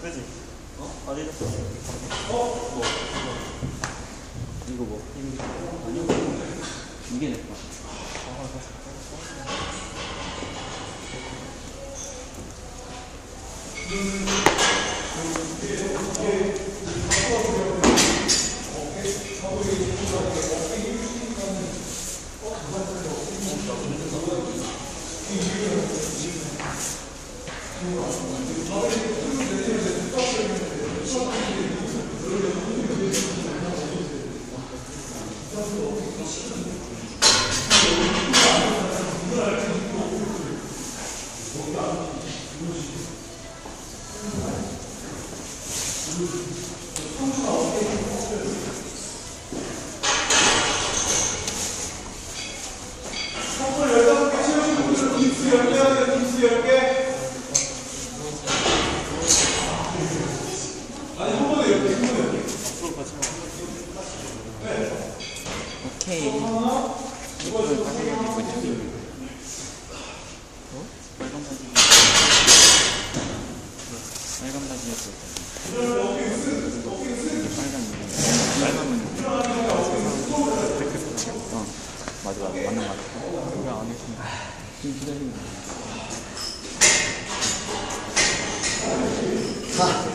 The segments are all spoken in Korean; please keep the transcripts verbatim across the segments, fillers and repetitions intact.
그지? 어? 아디다스. 어? 뭐? 이거 뭐? 아니요. 이게 내 거. 오케이. 이걸 가지고 있고 있지. 어? 빨간 바지. 빨간 바지였어. 빨간 무늬. 빨간 무늬. 어, 맞아, 맞아. 맞는 거 같아. 그거 안 했으니까. 지금 기다리는 거야. 아.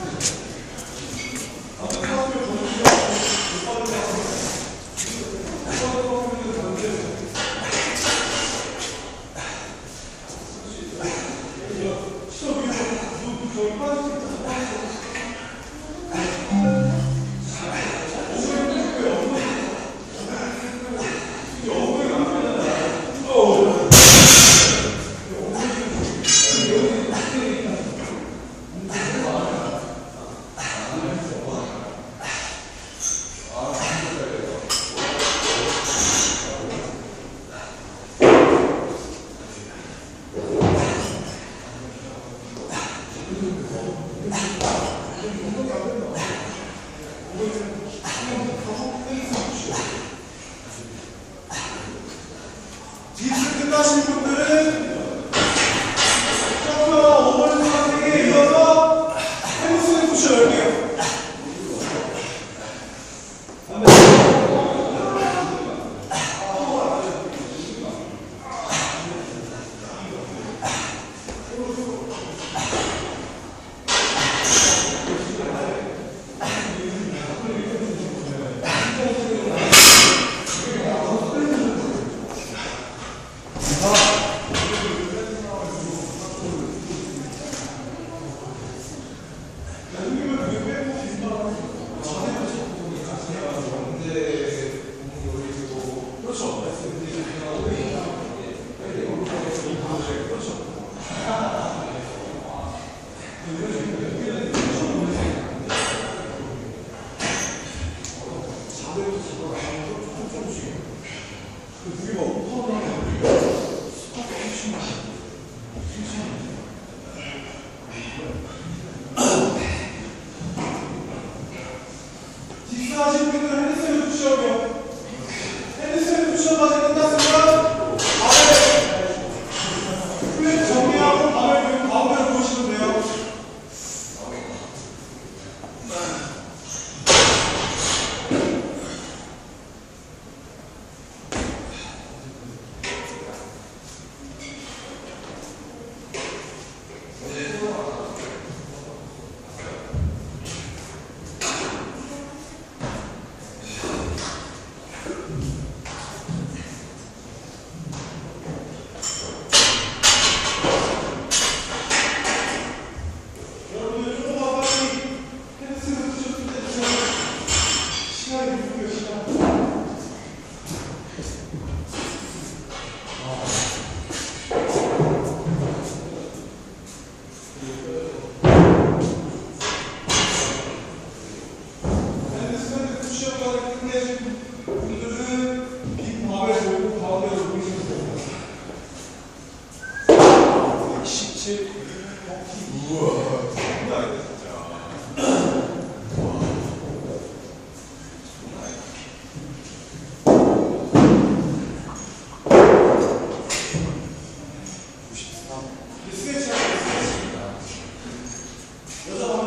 디스 끝나신 분들은 점프와 오버랜드 상태에 이어서 햄스트링 푸시 열게요. 디스하신 분들은 핸드스탠드 푸시업이요. 핸드스탠드 푸시업까지 끝났으면 바벨 플랫 정리하고 바벨 들고 가운데로 누우시면 돼요. 우와, 장난 아니다 진짜. 구십삼. 스케치하고 스케치. 여자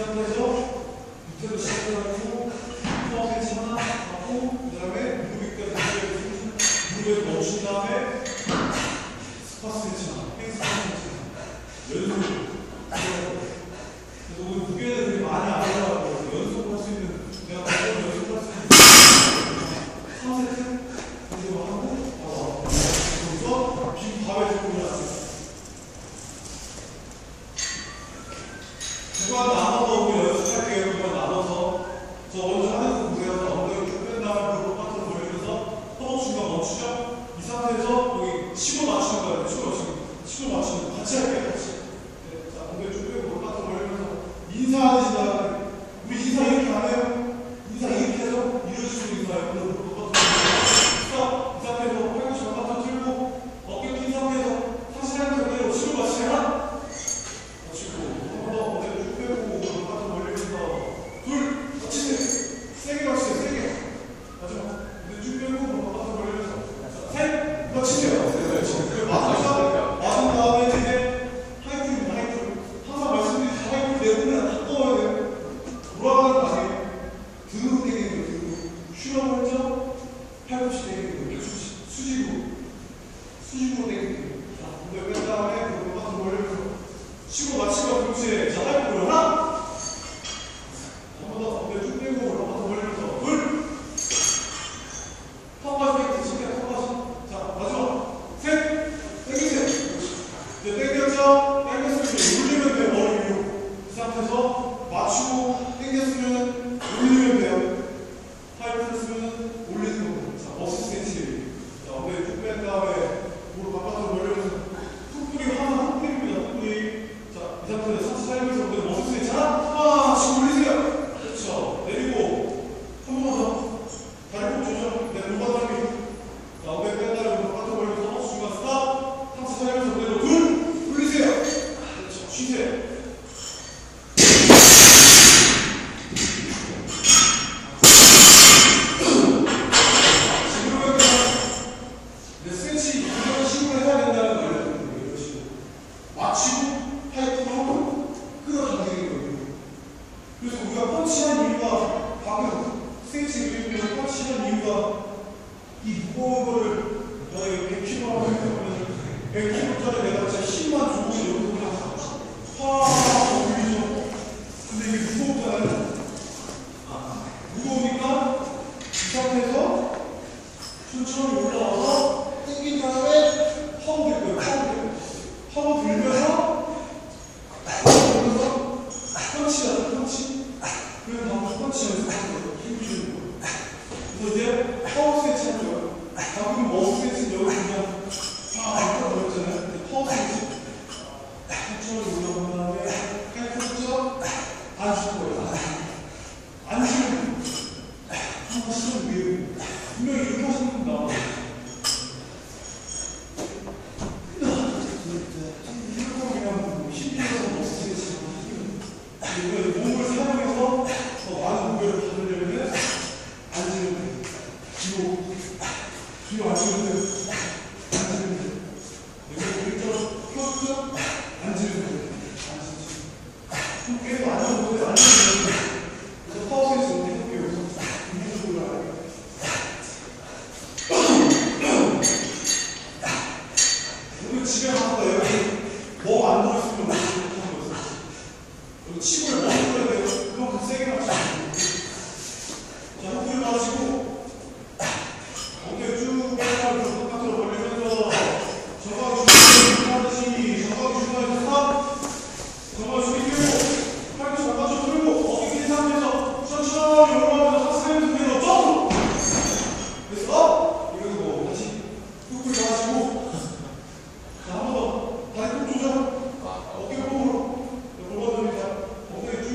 상태에서 밑에도 시작해가지고 포함해서 하나 하고 그 다음에 무릎 위까지 무릎에 멈춘 다음에 스파스 했잖아. 횡스파스 했잖아. 연속으로. 그래서 오늘 무게는 되게 많이 안 올라가고 연속으로 할 수 있는 내가 어떤 연속으로 할 수 있는 삼 세트 정도 하고 어, 그래서 빈 밥에 들고 올라왔어요. 두번 나눠서 우리 연습할게요. 두 번 나눠서 저 먼저 하는 거 보세요. 엉덩이 쭉 뺀 다음에 무릎 바탕으로 돌리면서 허벅 중간 멈추죠? 이 상태에서 여기 치고 맞추는 거예요. 치고 맞추는 거. 치고 맞추는 거. 같이 할게요. 같이. 네, 자, 엉덩이 쭉 빼고 무릎 바탕으로 돌리면서 인사하듯이 나가요. 우리 인사 이렇게 안 해요? 인사 이렇게 해서 이런 식으로 인사해요. 무릎 바탕으로 돌리면서 이 상태에서 팔꿈치 바탕으로 들고 어깨 낀 상태에서 다시 하는 상태로 치고 맞추면 둘, 같이 세게 맞추세요, 세게. 마지막. 근데 쭉 빼고, 바닥을 벌리면서. 셋, 맞추세요. 맞으면서, 맞은 다음에 이제 하이풀입니다, 하이풀. 항상 말씀드린 하이풀 내보면 다 떠야 돼요. 돌아가는 거 아니에요. 등으로 땡기는 거예요, 등으로. 쉬라고 했죠? 팔꿈치 땡기는 거예요, 수직으로. 수직으로 땡기는 거예요. 자, 근데 뺀 다음에, 바닥을 벌리면서. 치고 맞추고, 그렇지. 자, 하이풀 하나. 쭉 빼고 올라가서 벌리면서 둘 턱까지 땡기지 신기하게 턱까지 자 마지막 셋 땡기세요 이제 땡겼죠? 땡겼으면 올리면 돼요 머리 위로 이 상태에서 맞추고 땡겼으면 올리면 돼요 하이프레스는 올리는 거고 자 머스 스트레치 자 엉덩이 쭉 뺀 다음에 무릎 바깥으로 벌리면서 툭뿌리 하나 툭뿌리입니다 툭뿌리 자 이 상태에서 상체 살면서 엉덩이 머스 스트레치 하나 하나 치고 올리세요 그렇죠. 내리고 한 번만 더 다리 꼭 조절. 내 골반다리 자 엉덩이 뺀 다음에 바깥으로 벌리면서 중간 스탑 상체 살면서 그대로 둘 올리세요. 그렇죠. 쉬세요. 지금은 내 스트레치 이런 식으로 해야 된다는 거예요. 이런 식으로 맞추고 하이프로 끌어당기는 거예요. 그래서 우리가 펀치한 이유가 방금 스트레치 그리고 펀치한 이유가 이 무거운 거를 너의 백 킬로그램라고 생각하면 백 킬로그램짜리 내가 진짜 힘만 주고 여기서 그냥 확 올리죠. 근데 이게 무겁잖아요. 무거우니까 이 상태에서 천천히 올라와서 당긴 다음에 파고 들 거예요. 파고 들 거예요. 파고 들면서 파고 들면서 펀치다. 펀치. 그래서 방금 펀치 연습하는 힘 주는 거예요. 그래서 이제 파워 스트레치 하는 거예요. 방금 머스 스트레치는 여기 그냥 팍 넣었잖아요. 파워 스트레치. 천천히 올라온 다음에 팔꿈치로 앉을 거예요. 앉으면 돼요. 한번 시도해보세요. 분명히 이렇게 하시는 분 나와요. 이렇게 그냥 힘들어서 머스 스트레치 하는 몸을 사용해서 더 많은 무게를 받으려면 앉으면 돼요. 뒤로, 뒤로 앉으면 돼요. 앉으면 돼요. 여기 일자로 펴서 앉으면 돼요. 앉으면 돼요. 계속 앉아보고 앉으면 돼요. 그래서 파워스에서 이렇게 해볼게요. 이쪽으로 가요. 오늘 집에 가서 여기 뭐 안 들어있으면 못 하는 거였어요. 여기 치고를 못 들어야 돼요. 그만큼 세게 맞추면 돼요. 자, 호흡을 마시고 어깨 쭉 빼고 바깥으로 벌리면서 정강이 중간에 정강이 중간에 스탑 정강이 숙이고 팔꿈치 바깥으로 들고 어깨 낀 상태에서 천천히 올라가면서 사이드 그대로 점프 그래서 업 이러고 다시 호흡을 마시고 자, 한 번 더 다리 꼭 조절 어깨 뽕으로 골반 돌리자 어깨 쭉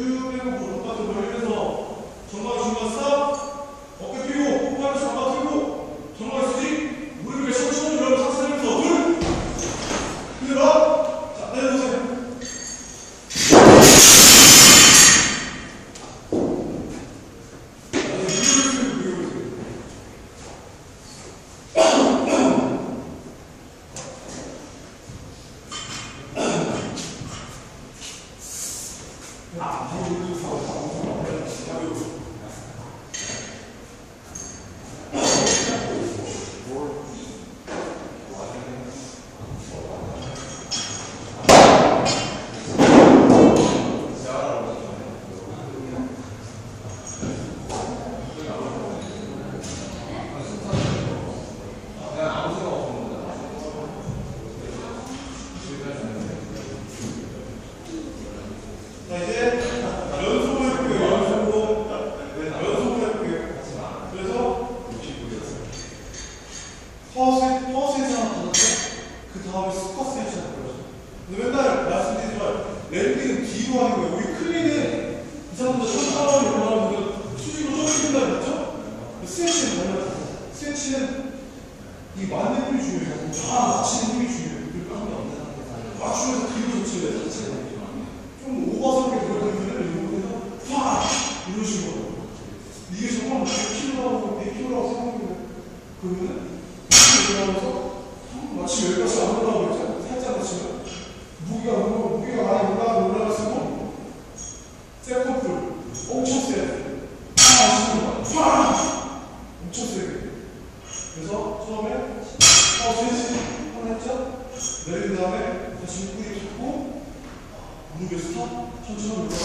자, 이제 연속을 해볼게요. 연속으로. 연속을 해볼게요. 그래서 파워 스위치, 파워 스위치 하나 받았고 그 다음에 스쿼트 스위치 하나 받았죠. 근데 맨날 말씀드리지만 랜딩은 뒤로 하는 거예요. 우리 클린은 이 사람들 천사원이 올라가면 수직으로 좁힌다 그랬죠? 스위치는 뭐냐? 스위치는 이 맞는 힘이 중요해요. 다 맞추는 힘이 중요해요. 맞추면서 뒤로 젖혀야 돼. 좀 오버스럽게 들어가면 이렇게 팍! 이런 식으로. 이게 정말 백 킬로그램하고 백 킬로그램하고 생각해보면 그러면은 이렇게 올라가면서 마치 여기까지 안 올라가고 있잖아요. 살짝 맞추면 무게가 너무 무게가 많이 올라가고 올라갔으면 세컨풀 엄청 세요. 팍! 팍! 엄청 세게. 그래서 처음에 어 스위치 하나 했죠? 내린 다음에 다시 무게 잡고 무릎에 스탑, 천천히 올라가.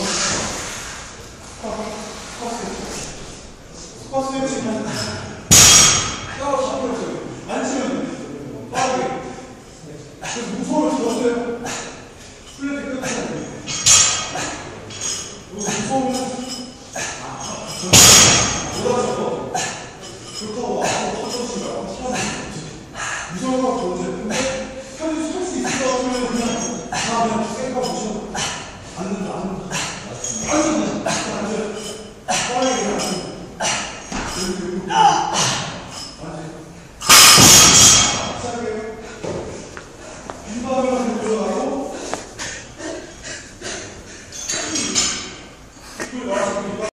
스쿼트 스위치. 스쿼트 스위치는 따라 잡혀있어요. 앉으면 돼요. 빠르게. 그래서 무서움을 들었어요. 플랫이 끝까지 안 돼요. 무서우면 몰아줘서 그렇다고 앞으로 터져지면 무서운 거 좋은데 근데 편히 설 수 있을 것 같으면 그냥 다 그냥 생각 보셔. 앉는다, 앉는다. 앉는다, 앉는다. 빠르게 그냥 앉는다.